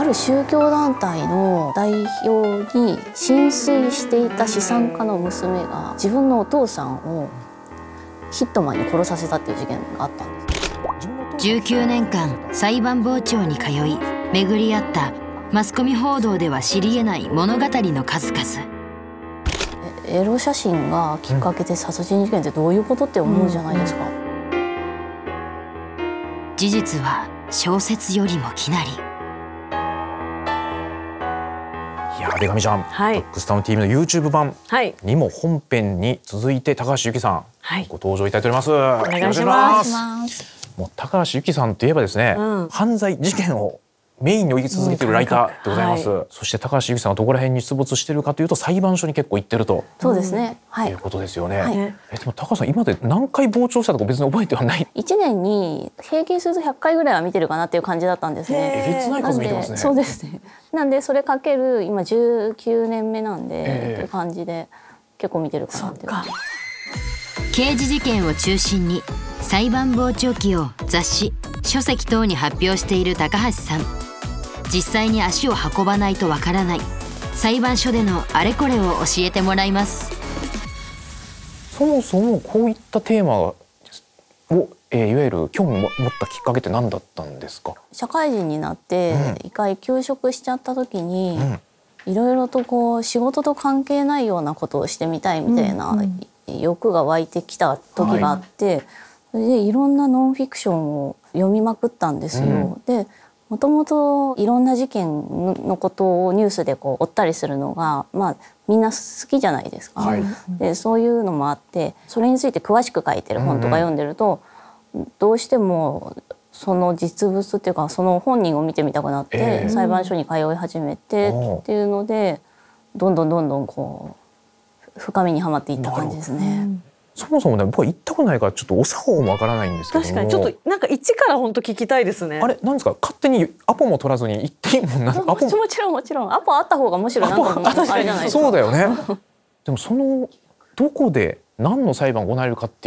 ある宗教団体の代表に浸水していた資産家の娘が自分のお父さんをヒットマンに殺させたっていう事件があったんです。 19年間裁判傍聴に通い巡り合ったマスコミ報道では知り得ない物語の数々。 エロ写真がきっかけで殺人事件ってどういうことって思うじゃないですか。 事実は小説よりもきなり。 いや出上ちゃん、 はい、 ドッグスタウン TV の YouTube 版にも本編に続いて高橋由紀さん、 はい、 ご登場いただいております。 お願いします。 もう高橋由紀さんといえばですね、犯罪事件をメインに追い続けているライターでございます。そして高橋由紀さんはどこら辺に出没しているかというと裁判所に結構行ってると。 そうですね。はい。 いうことですよね。でも高橋さん今まで何回傍聴したとか別に覚えてはない。 1年に平均すると100回ぐらいは見てるかなっていう感じだったんですね。 えげつない数見てますね。 そうですね。なんでそれかける今19年目なんで、っていう感じで結構見てるかなっていう。 刑事事件を中心に裁判傍聴記を雑誌書籍等に発表している高橋さん。実際に足を運ばないとわからない裁判所でのあれこれを教えてもらいます。 そもそもこういったテーマを、いわゆる興味を持ったきっかけって何だったんですか。 社会人になって一回休職しちゃった時に、いろいろとこう仕事と関係ないようなことをしてみたいみたいな欲が湧いてきた時があって、それでいろんなノンフィクションを読みまくったんですよ。でもともといろんな事件のことをニュースでこう追ったりするのが、みんな好きじゃないですか。でそういうのもあってそれについて詳しく書いてる本とか読んでると、どうしてもその実物っていうかその本人を見てみたくなって、裁判所に通い始めてっていうのでどんどんこう深みにはまっていった感じですね。 そもそもね、僕は行ったことないからちょっとお作法もわからないんですけども。 確かにちょっとなんか一から本当聞きたいですね。 あれなんですか、勝手にアポも取らずに行っていいもんな。 もちろんアポあった方がむしろなんかあれじゃないですか。 そうだよね。でもそのどこで何の裁判が行われるかっていう、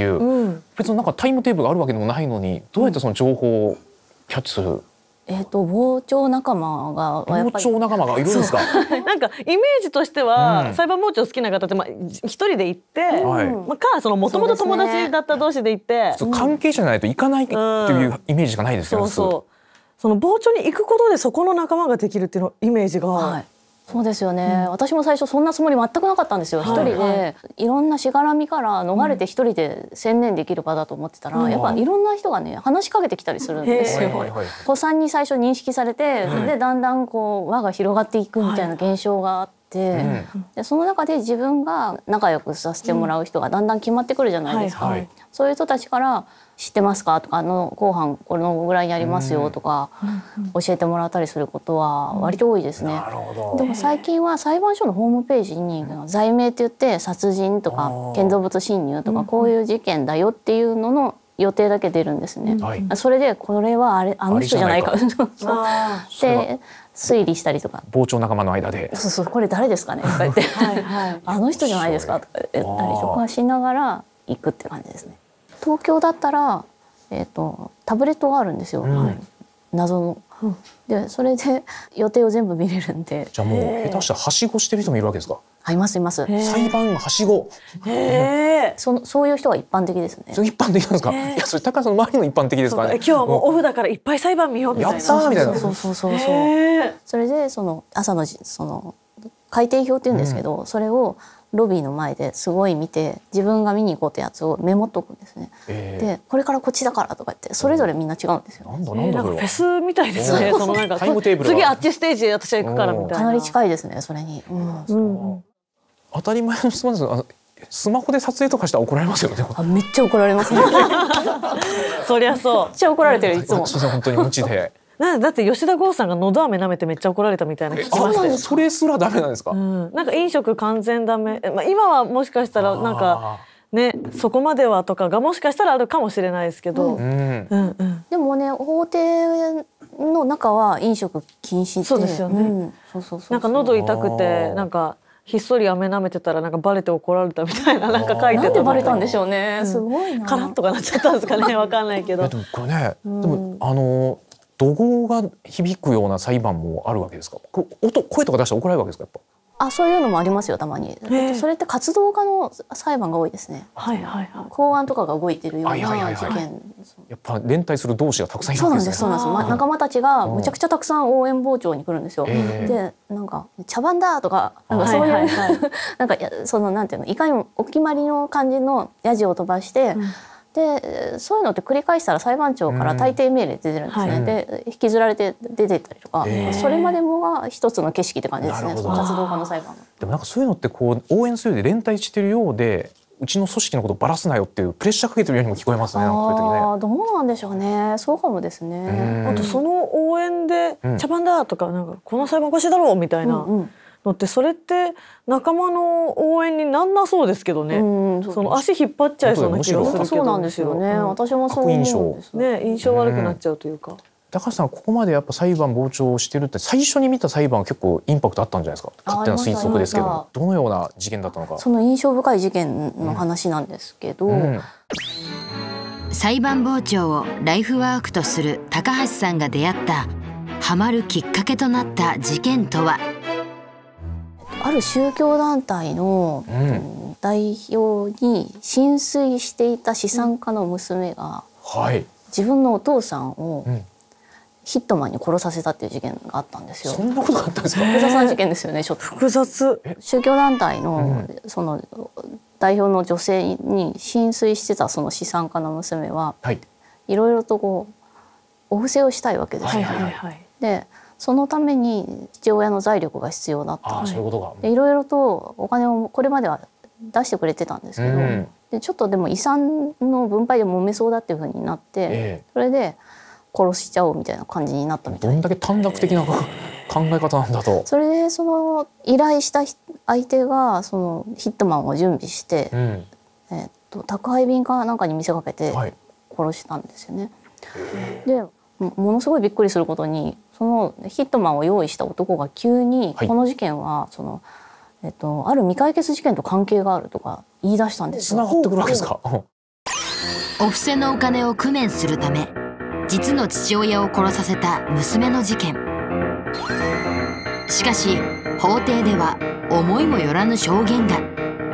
別になんかタイムテーブルがあるわけでもないのに、どうやってその情報をキャッチする。 傍聴仲間が傍聴仲間がいるんですか。 なんかイメージとしては、裁判傍聴好きな方って一人で行って、かそのもともと友達だった同士で行って、 関係者じゃないと行かないっていうイメージしかないですよね。 その傍聴に行くことでそこの仲間ができるっていうのイメージが。 そうですよね、私も最初そんなつもり全くなかったんですよ。一人でいろんなしがらみから逃れて一人で専念できる場だと思ってたら、やっぱいろんな人がね話しかけてきたりするんですよ。子さんに最初認識されて、でだんだんこう輪が広がっていくみたいな現象があって、でその中で自分が仲良くさせてもらう人がだんだん決まってくるじゃないですか。そういう人たちから知ってますかとか、公判このぐらいにありますよとか教えてもらったりすることは割と多いですね。でも最近は裁判所のホームページに罪名って言って殺人とか建造物侵入とかこういう事件だよっていうのの予定だけ出るんですね。それでこれはあの人じゃないかで推理したりとか、 傍聴仲間の間でこれ誰ですかねとか言ってあの人じゃないですかとか言ったりとかしながら行くって感じですね。東京だったら、タブレットがあるんですよ、謎の。でそれで予定を全部見れるんで。 じゃあもう下手したらはしごしてる人もいるわけですか。 いますいます。 裁判はしご。 そういう人が一般的ですね。 一般的なんですか。いやそれ高橋さんの周りの一般的ですかね。 今日はもうオフだからいっぱい裁判見ようみたいな。 やったーみたいな。 そう。それでその朝の開廷表っていうんですけど、それをロビーの前ですごい見て、自分が見に行こうってやつをメモっとくんですね。でこれからこっちだからとか言ってそれぞれみんな違うんですよ。 なんだフェスみたいですね。そのなんか次あっちステージで私は行くからみたいな。 かなり近いですねそれに。 当たり前の質問ですが、スマホで撮影とかしたら怒られますよね。 めっちゃ怒られますね。 そりゃそう。 めっちゃ怒られてるいつも。 本当に無知で。 だって吉田剛さんがのど飴舐めてめっちゃ怒られたみたいな聞きましたよ。 それすらダメなんですか。 なんか飲食完全ダメ。今はもしかしたらなんかねそこまではとかがもしかしたらあるかもしれないですけど。 でもね法廷の中は飲食禁止って。 そうですよね。なんか喉痛くてなんかひっそり飴舐めてたらなんかバレて怒られたみたいななんか書いてた。 なんでバレたんでしょうね。すごいな。 カラッとかなっちゃったんですかね。わかんないけど。 でもこれね、でも怒号が響くような裁判もあるわけですか。声とか出したら怒られるわけですか、やっぱ。 そういうのもありますよ、たまに。それって活動家の裁判が多いですね。公安とかが動いてるような事件。 やっぱ連帯する同志がたくさんいるわけですね。 そうなんです。仲間たちがむちゃくちゃたくさん応援傍聴に来るんですよ。で、なんか茶番だとか、なんかそういうなんかそのなんていうの、いかにもお決まりの感じのヤジを飛ばして。でそういうのって繰り返したら裁判長から退廷命令出てるんですね。で引きずられて出ていったりとか、それまでもが一つの景色って感じですね。活動家の裁判。 でもなんかそういうのってこう応援するようで連帯してるようで、うちの組織のことをバラすなよっていうプレッシャーかけてるようにも聞こえますね。そういう時ね。 どうなんでしょうね。そうかもですね。 あとその応援で茶番だとか、なんかこの裁判おかしいだろうみたいなのって、それって仲間の応援になんなそうですけどね。その足引っ張っちゃいそうな気がするけど。 そうなんですよね。私もそう思うんですね。印象悪くなっちゃうというか。 高橋さん、ここまでやっぱ裁判傍聴してるって、最初に見た裁判は結構インパクトあったんじゃないですか。勝手な推測ですけど、どのような事件だったのか。 その印象深い事件の話なんですけど、 裁判傍聴をライフワークとする高橋さんが出会ったハマるきっかけとなった事件とは。 ある宗教団体の代表に浸水していた資産家の娘が自分のお父さんをヒットマンに殺させたっていう事件があったんですよ。 そんなことがあったんですか。 複雑な事件ですよね。ちょっと複雑。 宗教団体のその代表の女性に浸水してたその資産家の娘はいろいろとこうお布施をしたいわけですよね。でそのために父親の財力が必要だった。でいろいろとお金をこれまでは出してくれてたんですけど、でちょっとでも遺産の分配で揉めそうだっていうふうになって、それで殺しちゃおうみたいな感じになったみたい。 どんだけ短絡的な考え方なんだと。 それでその依頼した相手がそのヒットマンを準備して、宅配便かなんかに見せかけて殺したんですよね。でものすごいびっくりすることに、そのヒットマンを用意した男が急にこの事件はその、ある未解決事件と関係があるとか言い出したんですよ。 繋がってくるわけですか。 お布施のお金を工面するため実の父親を殺させた娘の事件。しかし法廷では思いもよらぬ証言が。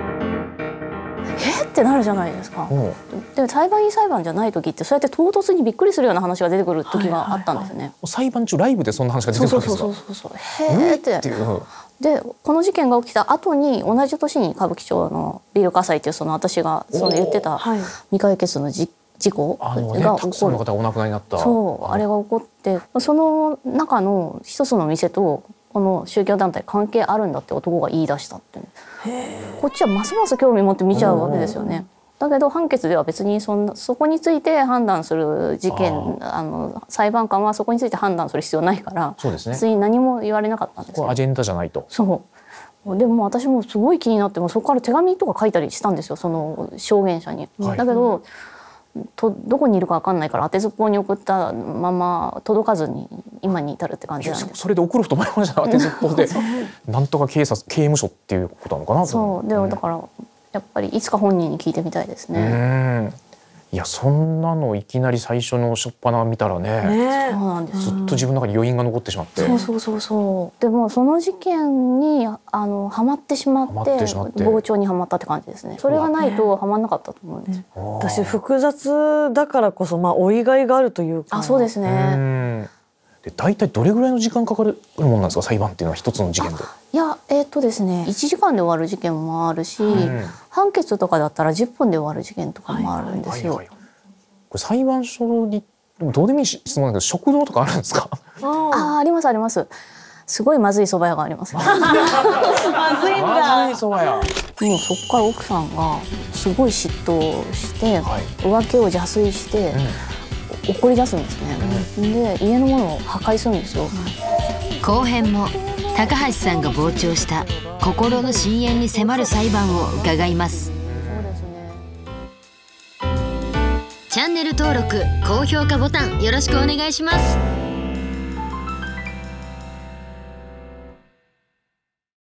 ってなるじゃないですか。で裁判員裁判じゃない時ってそうやって唐突にびっくりするような話が出てくる時があったんですよね。 裁判中ライブでそんな話が出てくるわけですか。 へーって。でこの事件が起きた後に同じ年に歌舞伎町のビル火災っていうその私がその言ってた未解決の事故がたくさんの方がお亡くなりになった。 そうあれが起こって、その中の一つの店とこの宗教団体関係あるんだって男が言い出したって。こっちはますます興味持って見ちゃうわけですよね。だけど判決では別にそこについて判断する事件、裁判官はそこについて判断する必要ないから、別に何も言われなかったんですよ。 アジェンダじゃないと。 そうでも私もすごい気になって、そこから手紙とか書いたりしたんですよ、その証言者に。だけどどこにいるか分かんないから当てずっぽうに送ったまま届かずに今に至るって感じなんです。 それで送ると思いました。当てずっぽうでなんとか刑務所っていうことなのかな。 そうでもだからやっぱりいつか本人に聞いてみたいですね。 いやそんなのいきなり最初の初っ端見たらね、 そうなんです。 ずっと自分の中に余韻が残ってしまって。 そうでもその事件にハマってしまって傍聴にはまったって感じですね。それがないとハマんなかったと思うんです。 私複雑だからこそ追いがいがあるというか。 そうですね。 で大体どれぐらいの時間かかるものなんですか、裁判っていうのは一つの事件で。 いやですね、1時間で終わる事件もあるし、判決とかだったら10分で終わる事件とかもあるんですよ。これ裁判所にどうでもいい質問だけど、食堂とかあるんですか。 ありますあります。すごいまずい蕎麦屋があります。まずいんだ。 まずい蕎麦屋。 もうそこから奥さんがすごい嫉妬して、浮気を邪推して、怒り出すんですね。で家のものを破壊するんですよ。 後編も高橋さんが傍聴した心の深淵に迫る裁判を伺います。チャンネル登録高評価ボタンよろしくお願いします。